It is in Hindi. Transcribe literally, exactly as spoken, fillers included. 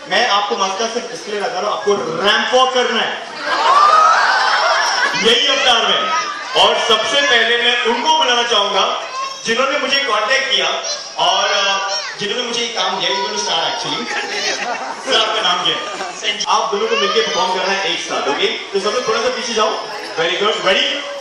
मैं आपको मास्टर सिर्फ इसलिए लगा रहा हूं, आपको रैंप वॉक करना है, यही अवतार में। और सबसे पहले मैं उनको बुलाना चाहूंगा जिन्होंने मुझे कांटेक्ट किया और जिन्होंने मुझे ये काम दिया, इन्होंने स्टार एक्चुअली सर आपका नाम क्या है? आप दोनों को मिलकर परफॉर्म करना है एक साथ, ओके? तो सब लोग थोड़ा सा पीछे जाओ। Very good, ready?